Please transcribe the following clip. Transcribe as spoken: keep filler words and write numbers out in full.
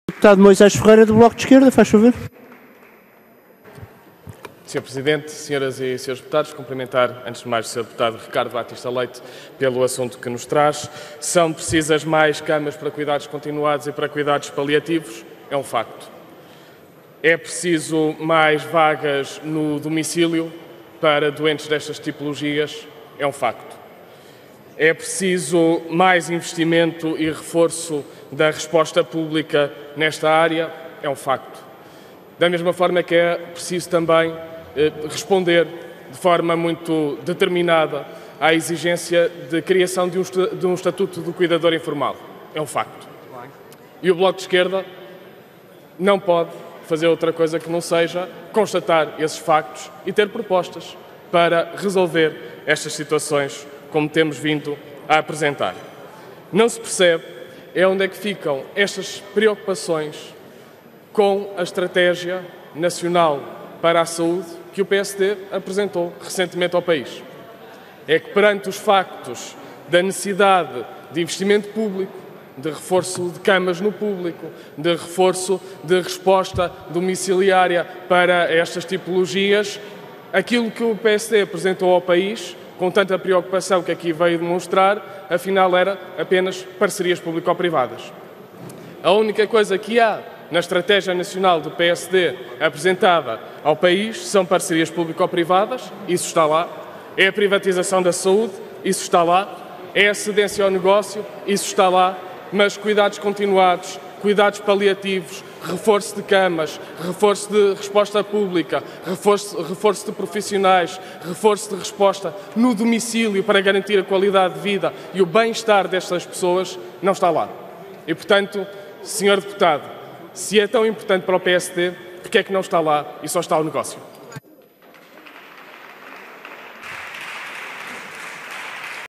Deputado Moisés Ferreira, do Bloco de Esquerda, faz favor. senhor Presidente, senhoras e senhores deputados, cumprimentar, antes de mais, o senhor Deputado Ricardo Batista Leite pelo assunto que nos traz. São precisas mais camas para cuidados continuados e para cuidados paliativos? É um facto. É preciso mais vagas no domicílio para doentes destas tipologias? É um facto. É preciso mais investimento e reforço da resposta pública nesta área? É um facto. Da mesma forma que é preciso também eh, responder de forma muito determinada à exigência de criação de um, de um estatuto do cuidador informal. É um facto. E o Bloco de Esquerda não pode fazer outra coisa que não seja constatar esses factos e ter propostas para resolver estas situações como temos vindo a apresentar. Não se percebe é onde é que ficam estas preocupações com a Estratégia Nacional para a Saúde que o P S D apresentou recentemente ao país. É que perante os factos da necessidade de investimento público, de reforço de camas no público, de reforço de resposta domiciliária para estas tipologias, aquilo que o P S D apresentou ao país, com tanta preocupação que aqui veio demonstrar, afinal era apenas parcerias público-privadas. A única coisa que há na Estratégia Nacional do P S D apresentada ao país são parcerias público-privadas, isso está lá. É a privatização da saúde, isso está lá. É a cedência ao negócio, isso está lá. Mas cuidados continuados, cuidados paliativos, reforço de camas, reforço de resposta pública, reforço, reforço de profissionais, reforço de resposta no domicílio para garantir a qualidade de vida e o bem-estar destas pessoas, não está lá. E, portanto, senhor deputado, se é tão importante para o P S D, porque é que não está lá e só está o negócio?